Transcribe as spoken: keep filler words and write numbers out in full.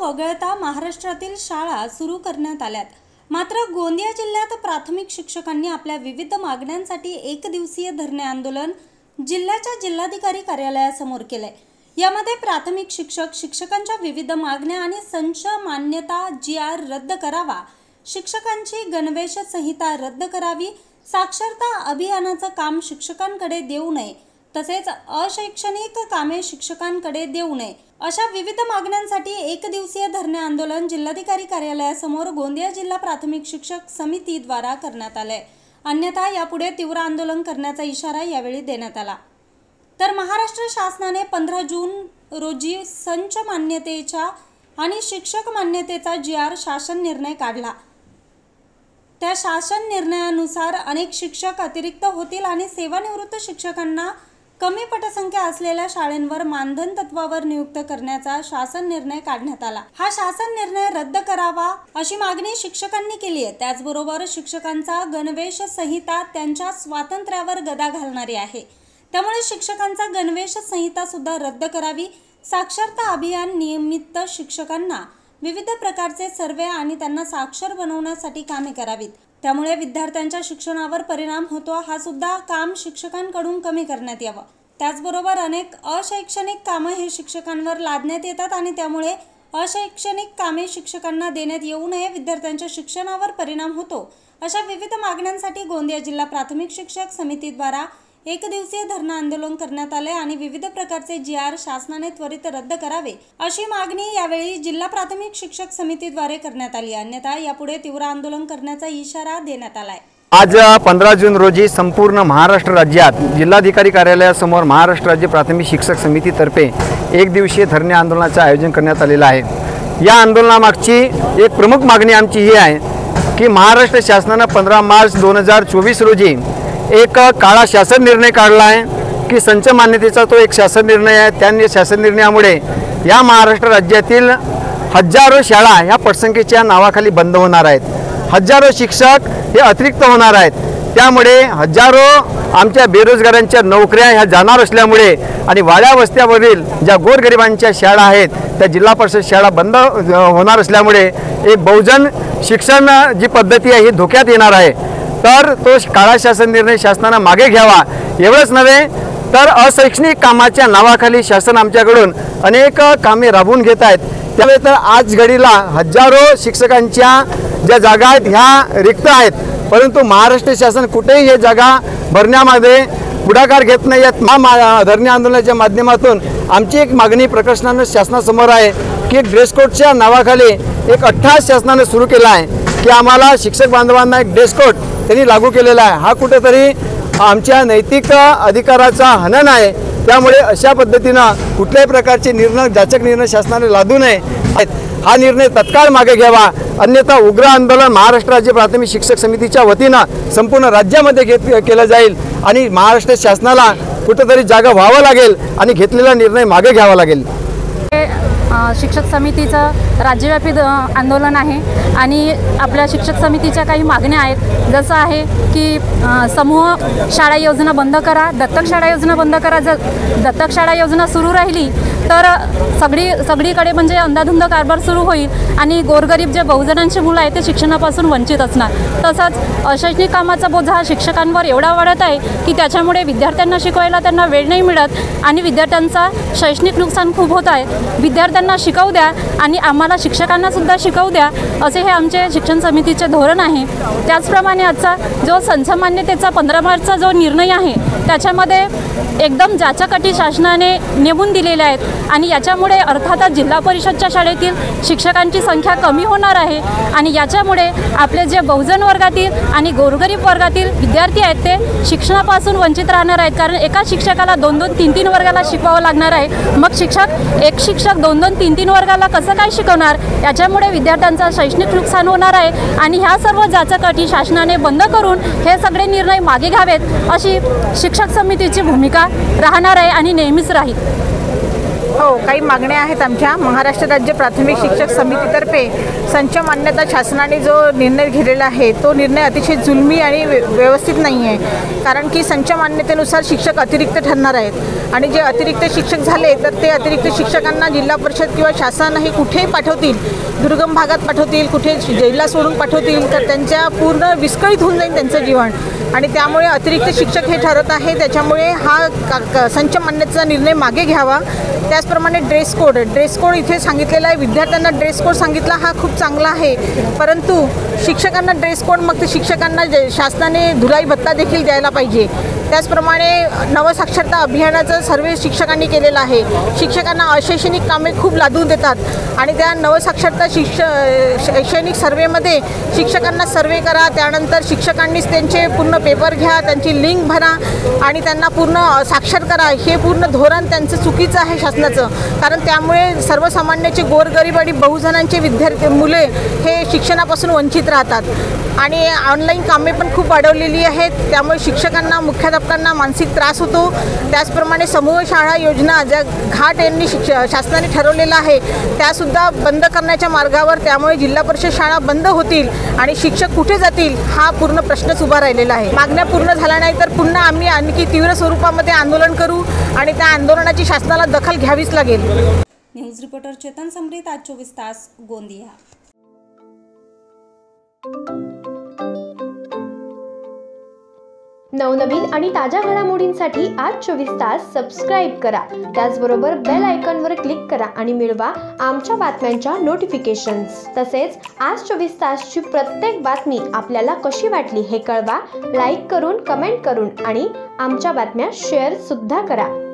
वगळता महाराष्ट्रातील शाळा सुरू करण्यात आल्यात। मात्र गोंदिया जिल्ह्यात प्राथमिक शिक्षकांनी आपल्या विविध मागण्यांसाठी एक दिवसीय धरणे आंदोलन जिल्ह्याच्या जिल्हाधिकारी कार्यालयासमोर केले। यामध्ये प्राथमिक शिक्षक शिक्षकांच्या विविध मागण्या आणि संच मान्यता जी आर रद्द करावा, शिक्षकांची गणवेश संहिता रद्द करावी, साक्षरता अभियानाचं काम शिक्षकांकडे देऊ नये, तसेच अशैक्षणिक कामे शिक्षकांकडे देऊ नये अशा विविध मागण्यांसाठी एक दिवसीय धरणे आंदोलन जिल्हाधिकारी कार्यालयासमोर गोंदिया जिल्हा प्राथमिक शिक्षक समितीद्वारा करण्यात आले। अन्यथा यापुढे तीव्र आंदोलन करण्याचा इशारा यावेळी देण्यात आला। तर महाराष्ट्र शासनाने पंधरा जून रोजी संच मान्यतेचा आणि शिक्षक मान्यतेचा जी आर शासन निर्णय काढला। त्या शासन निर्णयानुसार अनेक शिक्षक अतिरिक्त होतील आणि सेवानिवृत्त शिक्षकांना कमी पटसंख्या असलेल्या शाळांवर मानधन तत्वावर नियुक्त करण्याचा शासन निर्णय काढण्यात आला। हा शासन निर्णय रद्द करावा अशी मागणी शिक्षकांनी केली आहे। त्याचबरोबर शिक्षकांचा गणवेश संहिता त्यांच्या स्वातंत्र्यावर गदा घालणारी आहे, त्यामुळे शिक्षकांचा गणवेश संहिता सुद्धा रद्द करावी। साक्षरता अभियान नियमित शिक्षकांना विविध प्रकारचे सर्वे आणि त्यांना साक्षर बनवण्यासाठी कामे करावीत, त्यामुळे विद्यार्थ्यांच्या शिक्षणावर परिणाम होतो, हा सुद्धा काम शिक्षकांकडून कमी करण्यात यावं। त्याचबरोबर अनेक अशैक्षणिक कामे हे शिक्षकांवर लादण्यात येतात आणि त्यामुळे अशैक्षणिक कामे शिक्षकांना देण्यात येऊ नये, विद्यार्थ्यांच्या शिक्षणावर परिणाम होतो। अशा विविध मागण्यांसाठी गोंदिया जिल्हा प्राथमिक शिक्षक समितीद्वारा एक दिवसीय धरणे आंदोलन करण्यात आले आणि विविध प्रकारचे जी आर शासनाने त्वरित रद्द करावे अशी मागणी यावेळी जिल्हा प्राथमिक शिक्षक समितीद्वारे करण्यात आली। अन्यथा यापुढे तीव्र आंदोलन करण्याचा इशारा देण्यात आलाय। आज पंधरा जून रोजी संपूर्ण महाराष्ट्र राज्यात जिल्हाधिकारी कार्यालयासमोर महाराष्ट्र राज्य प्राथमिक शिक्षक समितीतर्फे एक दिवसीय धरणे आंदोलनाचे आयोजन करण्यात आलेले आहे। या आंदोलनामागची एक प्रमुख मागणी आमची ही आहे की महाराष्ट्र शासनाने पंधरा मार्च दोन हजार चोवीस रोजी एक काळा शासन निर्णय काढला आहे की संच मान्यतेचा तो एक शासन निर्णय आहे। त्या शासन निर्णयामुळे या महाराष्ट्र राज्यातील हजारो शाळा ह्या पटसंख्येच्या नावाखाली बंद होणार आहेत, हजारो शिक्षक हे अतिरिक्त होणार आहेत, त्यामुळे हजारो आमच्या बेरोजगारांच्या नोकऱ्या ह्या जाणार असल्यामुळे आणि वाड्या वस्त्यावरील ज्या गोरगरिबांच्या शाळा आहेत त्या जिल्हा परिषद शाळा बंद होणार असल्यामुळे एक बहुजन शिक्षण जी पद्धती आहे ही धोक्यात येणार आहे। तर तो काळा शासन निर्णय शासनाने मागे घ्यावा। एवढंच नव्हे तर अशैक्षणिक कामाच्या नावाखाली शासन आमच्याकडून अनेक कामे राबवून घेत आहेत, त्यामुळे तर आज घडीला हजारो शिक्षकांच्या ज्या जागा आहेत ह्या रिक्त आहेत, परंतु महाराष्ट्र शासन कुठेही हे जागा भरण्यामध्ये पुढाकार घेत नाही आहेत। धरणे आंदोलनाच्या माध्यमातून आमची एक मागणी प्रकर्षाने शासनासमोर आहे की एक ड्रेस कोडच्या नावाखाली एक अठ्ठास शासनाने सुरू केला आहे की आम्हाला शिक्षक बांधवांना एक ड्रेस कोड त्यांनी लागू केलेला आहे। हा कुठेतरी आमच्या नैतिक अधिकाराचा हनन आहे, त्यामुळे अशा पद्धतीनं कुठल्याही प्रकारचे निर्णय जाचक निर्णय शासनाने लादू नये, हा निर्णय तत्काळ मागे घ्यावा। अन्यथा उग्र आंदोलन महाराष्ट्र राज्य प्राथमिक शिक्षक समितीच्या वतीनं संपूर्ण राज्यामध्ये घेत केलं जाईल आणि महाराष्ट्र शासनाला कुठेतरी जागा व्हावं लागेल आणि घेतलेला निर्णय मागे घ्यावा लागेल। शिक्षक समितीचं राज्यव्यापी आंदोलन आहे आणि आपल्या शिक्षक समितीच्या काही मागण्या आहेत, जसं आहे की समूह शाळा योजना बंद करा, दत्तक शाळा योजना बंद करा। जर दत्तक शाळा योजना सुरू राहिली तर सगळी सगळीकडे म्हणजे अंधाधुंद कारभार सुरू होईल आणि गोरगरीब जे बहुजनांची मुलं आहेत ते शिक्षणापासून वंचित असणार। तसंच अशैक्षणिक कामाचा बोजा हा शिक्षकांवर एवढा वाढत आहे की त्याच्यामुळे विद्यार्थ्यांना शिकवायला त्यांना वेळ नाही मिळत आणि विद्यार्थ्यांचा शैक्षणिक नुकसान खूप होत आहे। विद्यार्थ्यांना शिकवू द्या आणि आम्हाला शिक्षकांना सुद्धा शिकवू द्या, असे हे आमचे शिक्षण समितीचे धोरण आहे। त्याचप्रमाणे आजचा जो संच मान्यतेचा पंधरा मार्चचा जो निर्णय आहे त्याच्यामध्ये एकदम जाचाकटी शासनाने नेमून दिलेले आहेत आणि याच्यामुळे अर्थातच जिल्हा परिषदच्या शाळेतील शिक्षकांची संख्या कमी होणार आहे आणि याच्यामुळे आपले जे बहुजन वर्गातील आणि गोरगरीब वर्गातील विद्यार्थी आहेत ते शिक्षणापासून वंचित राहणार आहेत, कारण एका शिक्षकाला दोन दोन तीन तीन वर्गाला शिकवावं लागणार आहे। मग शिक्षक एक शिक्षक दोन दोन तीन तीन वर्गाला कसं काय शिकवणार, याच्यामुळे विद्यार्थ्यांचं शैक्षणिक नुकसान होणार आहे आणि ह्या सर्व जाचकाटी शासनाने बंद करून हे सगळे निर्णय मागे घ्यावेत अशी शिक्षक समितीची भूमिका राहणार आहे आणि नेहमीच राहील। हो, काही मागण्या आहेत आमच्या. महाराष्ट्र राज्य प्राथमिक शिक्षक समितीतर्फे संच मान्यता शासनाने जो निर्णय घेतलेला आहे तो निर्णय अतिशय जुलमी आणि व्यवस्थित नाही आहे. कारण की संच मान्यतेनुसार शिक्षक अतिरिक्त ठरणार आहेत आणि जे अतिरिक्त शिक्षक झाले तर ते अतिरिक्त शिक्षकांना जिल्हा परिषद किंवा शासनाने कुठेही पाठवतील, दुर्गम भागात पाठवतील, कुठे जिल्हा सोडून पाठवतील तर त्यांच्या पूर्ण विस्कळीत होऊन जाईल त्यांचं जीवन आणि त्यामुळे अतिरिक्त शिक्षक हे ठरत आहे. त्याच्यामुळे हा संच मान्यतेचा निर्णय मागे घ्यावा. त्याचप्रमाणे ड्रेस कोड ड्रेस कोड इथे सांगितलेला आहे. विद्यार्थ्यांना ड्रेस कोड सांगितला हा खूप चांगला आहे, परंतु शिक्षकांना ड्रेस कोड मग ते शिक्षकांना शासनाने धुलाई भत्ता देखील द्यायला पाहिजे. त्याचप्रमाणे नवसाक्षरता अभियानाचं सर्वे शिक्षकांनी केलेलं आहे. शिक्षकांना अशैक्षणिक कामे खूप लादून देतात आणि त्या नवसाक्षरता शिक्ष शैक्षणिक सर्वेमध्ये शिक्षकांना सर्वे करा, त्यानंतर शिक्षकांनीच त्यांचे पूर्ण पेपर घ्या, त्यांची लिंक भरा आणि त्यांना पूर्ण साक्षर करा. हे पूर्ण धोरण त्यांचं चुकीचं आहे शासनाचं, कारण त्यामुळे सर्वसामान्याचे गोरगरीब आणि बहुजनांचे विद्यार्थी मुले हे शिक्षणापासून वंचित राहतात आणि ऑनलाईन कामे पण खूप वाढवलेली आहेत. त्यामुळे शिक्षकांना, मुख्याध्यापकांना मानसिक त्रास होतो. त्याचप्रमाणे समूह शाळा योजना ज्या घाट यांनी शिक्ष शासनाने ठरवलेलं आहे त्यासुद्धा बंद करण्याच्या मार्गावर, त्यामुळे जिल्हा परिषद शाळा बंद होतील आणि शिक्षक कुठे जातील हा पूर्ण प्रश्नच उभा राहिलेला आहे. मागण्या पूर्ण झाल्या नाही तर पुन्हा आम्ही आणखी तीव्र स्वरूपामध्ये आंदोलन करू आणि त्या आंदोलनाची शासनाला दखल घ्यावीच लागेल. न्यूज रिपोर्टर चेतन समरीत, आज चोवीस तास, गोंदिया. नवनवीन आणि ताज्या घडामोडींसाठी आज चोवीस तास सबस्क्राईब करा. त्याचबरोबर बेल आयकॉनवर क्लिक करा आणि मिळवा आमच्या बातम्यांच्या नोटिफिकेशन्स. तसेच आज चोवीस तासची प्रत्येक बातमी आपल्याला कशी वाटली हे कळवा. लाईक करून, कमेंट करून आणि आमच्या बातम्या शेअर सुद्धा करा.